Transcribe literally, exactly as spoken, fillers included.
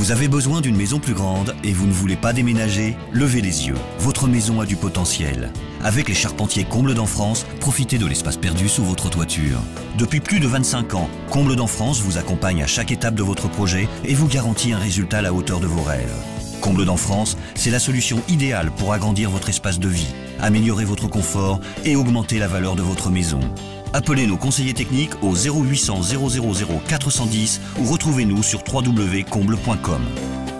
Vous avez besoin d'une maison plus grande et vous ne voulez pas déménager? Levez les yeux, votre maison a du potentiel. Avec les charpentiers Comble d'Enfrance, profitez de l'espace perdu sous votre toiture. Depuis plus de vingt-cinq ans, Comble d'Enfrance vous accompagne à chaque étape de votre projet et vous garantit un résultat à la hauteur de vos rêves. Comble d'Enfrance, c'est la solution idéale pour agrandir votre espace de vie, améliorer votre confort et augmenter la valeur de votre maison. Appelez nos conseillers techniques au zéro huit cents zéro zéro zéro quatre cent dix ou retrouvez-nous sur w w w point comble point com.